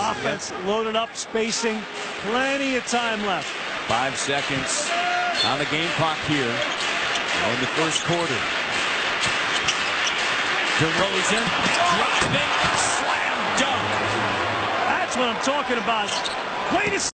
offense loaded up, spacing, plenty of time left. 5 seconds on the game clock here in the first quarter. DeRozan driving, slam dunk. That's what I'm talking about. Way to